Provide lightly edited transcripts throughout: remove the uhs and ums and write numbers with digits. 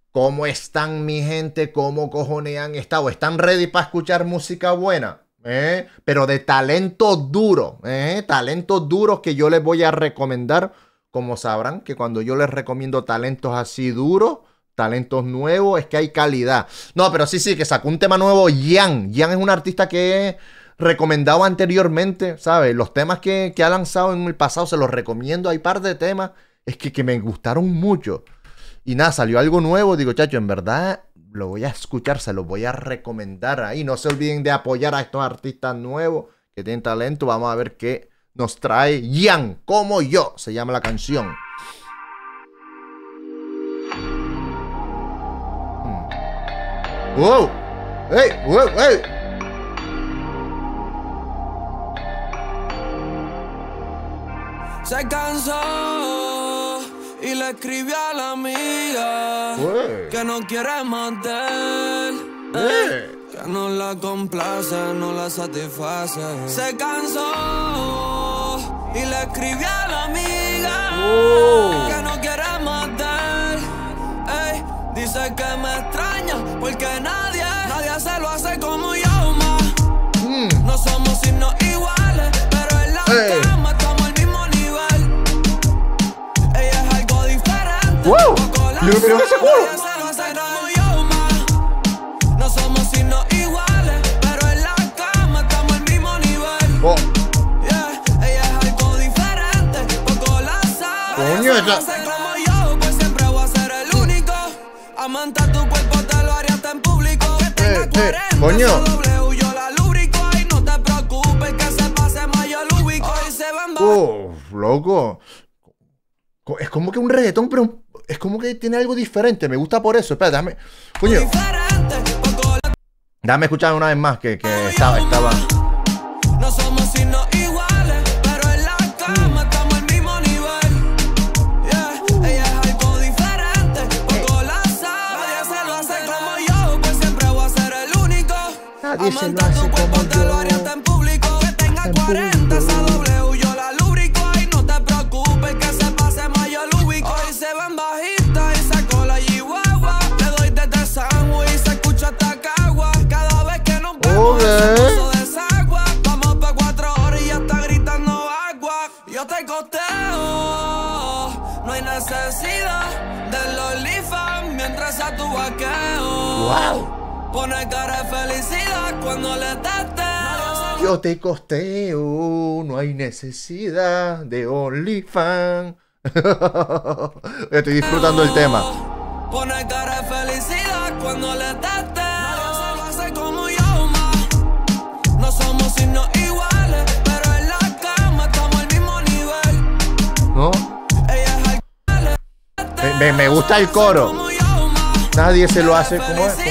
¿Cómo están mi gente? ¿Cómo cojones han estado? ¿Están ready para escuchar música buena? Pero de talentos duros, talentos duros que yo les voy a recomendar. Como sabrán que cuando yo les recomiendo talentos así duros, talentos nuevos, es que hay calidad. No, pero sí, que sacó un tema nuevo, Yan. Yan es un artista que he recomendado anteriormente, ¿sabes? Los temas que ha lanzado en el pasado se los recomiendo. Hay par de temas que me gustaron mucho. Y nada, salió algo nuevo. Digo, chacho, en verdad lo voy a escuchar, se los voy a recomendar ahí. No se olviden de apoyar a estos artistas nuevos que tienen talento. Vamos a ver qué nos trae Yan, como yo, se llama la canción. ¡Wow! ¡Hey! ¡Wow! ¡Hey! Se cansó y le escribió a la amiga que no quiere más de él, que no la complace, no la satisface. Se cansó y le escribió a la amiga que no quiere más de él. Dice que me extraña porque nadie se lo hace como yo, ma. No somos signos iguales, pero en la cama estamos al mismo nivel. Ella es algo diferente. Nadie se lo hace como yo, ma. No somos signos iguales, pero en la cama estamos al mismo nivel. Ella es algo diferente, poco la sabe. Coño, como yo, pues siempre voy a ser el único. Amante tu cuerpo te lo haría hasta en público. Que tenga 40, coño. W, yo la lubrico. Y no te preocupes que se pase más, yo lo ubico. Y se van loco. Es como que un reggaetón, pero es como que tiene algo diferente. Me gusta por eso. Espera, déjame. Coño. Déjame escuchar una vez más que estaba. No somos signos iguales, pero en la cama estamos al mismo nivel. Ella es algo diferente, poco la sabe. Nadie se lo hace como yo, pues siempre voy a ser el único. Nadie se lo Amante hace tu cuerpo como te lo yo. haría hasta en público. Que tenga 40, esa W, yo la lubrico. Y no te preocupes que se pase más, yo lo ubico. Y se ven bajitas y sacó la Chihuahua. Le doy desde San y se escucha hasta Cagua. Cada vez que nos vemos se puso desagua. Vamos pa' 4 horas y ya está gritando agua. Yo te costeo, no hay necesidad del OnlyFans mientras a tu vaqueo. Pone cara de felicidad cuando le teteo. Yo te costeo, no hay necesidad de OnlyFans. Estoy disfrutando el tema. Pone cara de felicidad cuando le teteo. Nadie se lo hace como yo, ma. No somos signos iguales, pero en la cama estamos al mismo nivel. ¿No? Ella es Me gusta el coro. Nadie se lo hace como es.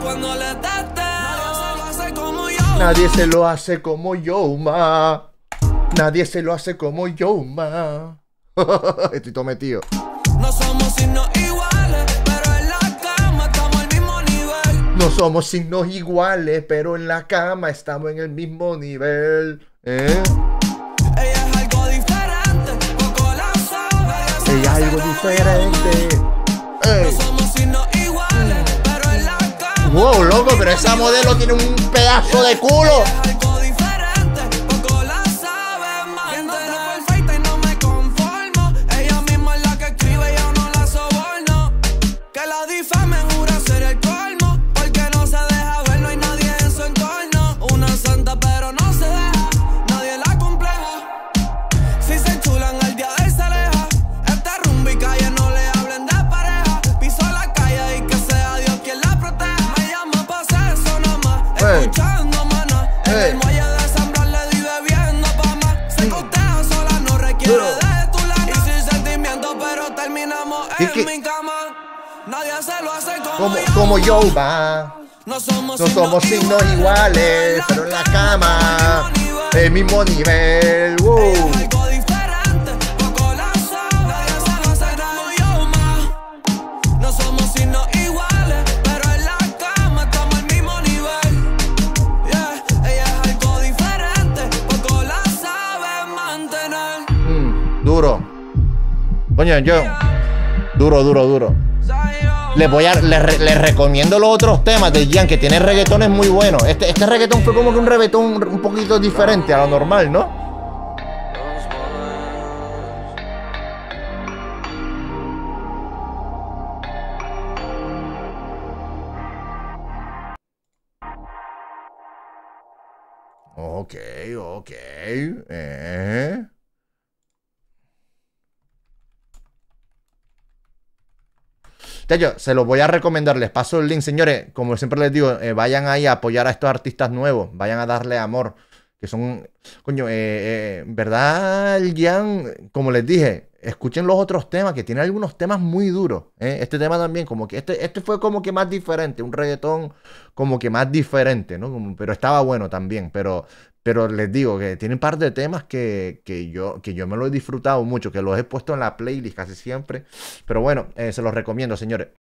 Nadie se lo hace como yo, ma. Nadie se lo hace como yo, ma. Estoy todo metido. No somos signos iguales, pero en la cama estamos al mismo nivel. No somos signos iguales, pero en la cama estamos en el mismo nivel. Ella es algo diferente, poco la sabe. Ella es algo diferente. No somos signos iguales, pero en la cama. Wow, loco, pero esa modelo tiene un pedazo de culo. Algo diferente, poco la sabe. Mantener perfecta y no me conformo. Ella misma es la que escribe, yo no la soborno. Que la difame, jura ser el colmo. Porque no se deja ver, no hay nadie en su entorno. Una santa pero no se deja, nadie la compleja. Si se enchulan al día de él se aleja. Esta rumba y calle no le hablen de pareja. Piso la calle y que sea Dios quien la proteja. Me llama pa' hacer eso nomás, escuchando maná. En el muelle de San Blas le di bebiendo pa' más. Se costea sola, no requiere de tu lana. Y sin sentimiento pero terminamos en mi cama. Nadie se lo hace como yo, va. No somos signos iguales, pero en la cama, el mismo nivel. Algo diferente, poco la sabe. Nadie se lo hace como yo, ma. No somos signos iguales, pero en la cama estamos al mismo nivel. Ella es algo diferente, poco la sabe mantener. Duro. Coño, yo. Duro. Zion. Les recomiendo los otros temas de Gian, que tiene reggaetones muy buenos. Este reggaetón fue como que un reggaetón un poquito diferente a lo normal, ¿no? Ok, ok. Yo se los voy a recomendar, les paso el link, señores. Como siempre les digo, vayan ahí a apoyar a estos artistas nuevos, vayan a darle amor, que son, coño, ¿verdad, Gian? Como les dije, escuchen los otros temas, que tienen algunos temas muy duros. Este tema también, como que este fue como que más diferente, un reggaetón como que más diferente, ¿no? Pero estaba bueno también, pero les digo que tiene un par de temas que yo me lo he disfrutado mucho, que los he puesto en la playlist casi siempre. Pero bueno, se los recomiendo, señores.